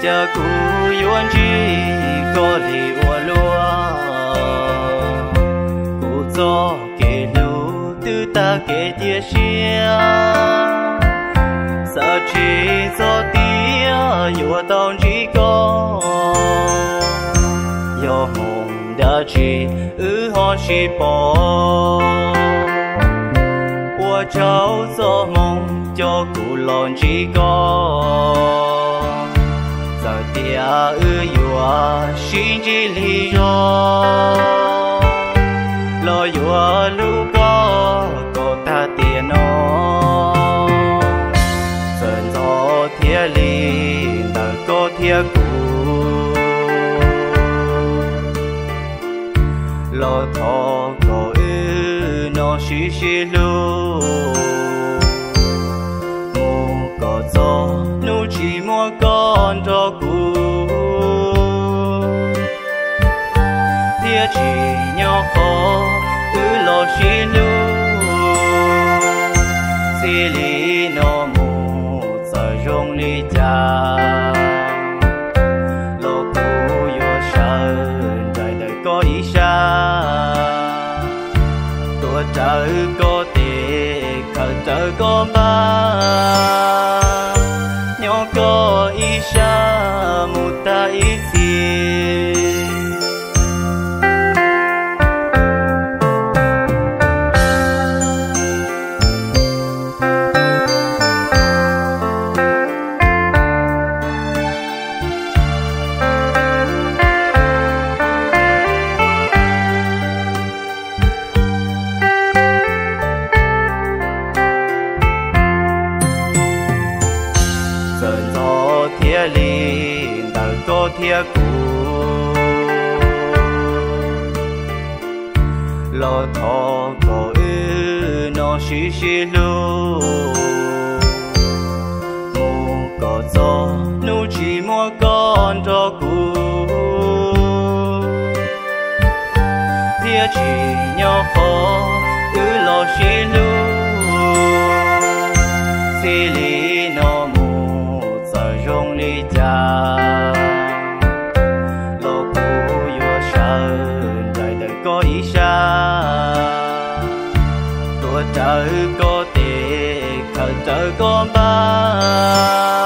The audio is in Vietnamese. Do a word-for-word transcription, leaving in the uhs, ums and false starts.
cha cũ yuan chi có li ua lúa cũ gió kể lu tư ta kể tia xia sa chi gió tia yuo tao chỉ có yo hồng đã chi ư ho chi bỏ ua cháu gió mong cho cụ lon chỉ có giờ tia ư yua xin chỉ li yo lo yua lu có có ta tiền nó dần gió thia li ta có thia cụ lo thọ có ư nó xí xí lu có gió nu chỉ mua con cho cụ thia chỉ nhỏ khó ư lo xí lu xí li nó mù giờ rong li cha lo cụ yo sơn đời đời có ý xa tua trời có tệ khờ trời có ba nhỏ có ý xa một ta ý gì thia li đời có thia cụ lo thọ có ư nó xí xí lu mù có gió nu chỉ mua con cho cụ thia chỉ nhỏ khó ư lo xí lu xí li nó rong li cha lo cụ yo sơn đời đời có ý xa tua trời có tệ khờ trời có ba